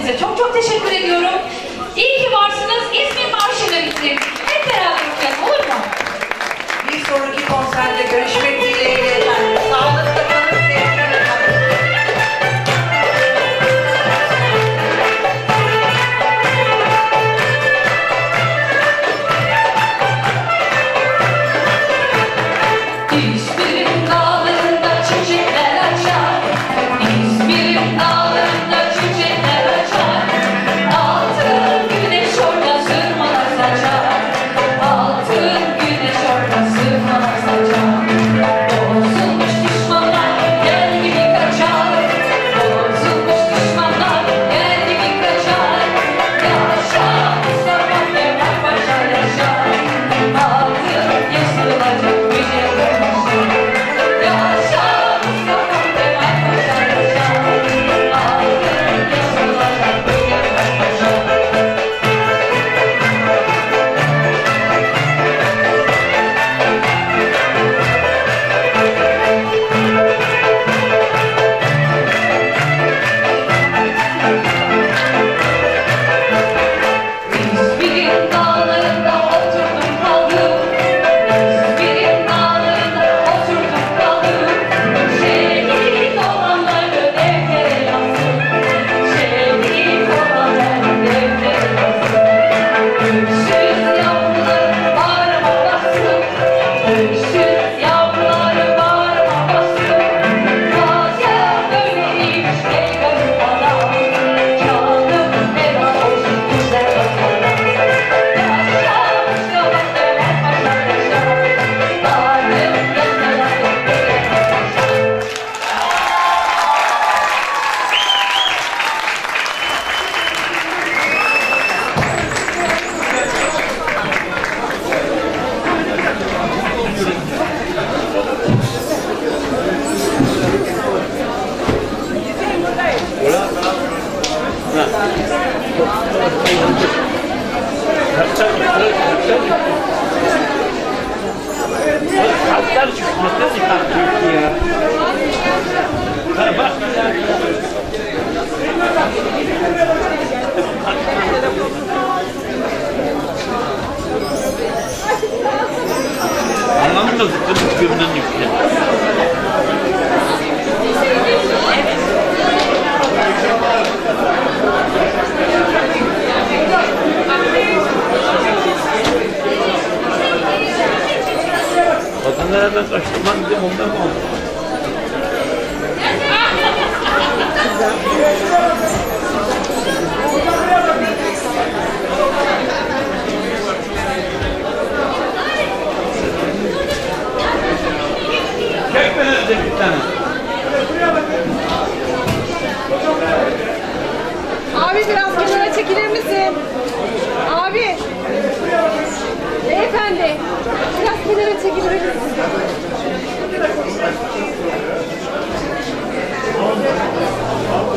size. Çok çok teşekkür ediyorum. İyi ki varsınız. İzmir Marşı'na bitirelim. Hep beraber okuyalım, olur mu? Bir sonraki konserde görüşmek dileğiyle efendim. Sağlıkla kalın, sevgiyle kalın. İzmir'in dağlarında çiçekler açar. İzmir'in dağlarında çiçekler açar. Altın güneş orada sırmalar saçar. Altın güneş orada sırmalar saçar. Bozulmuş düşmanlar gel gibi kaçar. Bozulmuş düşmanlar gel gibi kaçar. Yaşa Mustafa Kemal Paşa yaşa. Altın yazılacak yüce Paşa. Yaşa Mustafa Kemal Paşa yaşa. Altın yazılacak yüce Paşa. İzmir'in dağlarında oturdum kaldım. İzmir'in dağlarında oturdum kaldım. Şehit olanları deftere yazdım. Şehit olanları deftere yazdım. Öksüz yavruları bağrıma bastım. Öksüz yavruları bağrıma bastım. Gaziler böyleymiş ey garip adam. Canım feda olsun güzel vatana. Yaşa Mustafa Kemal Paşa yaşa. Darım yazılacak yüce Paşa. Anlamı da zıkkınlık gömden yüksek. Kadınlara ben kaçtırmam dedim ondan mı oldu? Çekmeniz de bir tane. Abi biraz kenara çekilir misin? Abi. Beyefendi. Biraz kenara çekilir misin?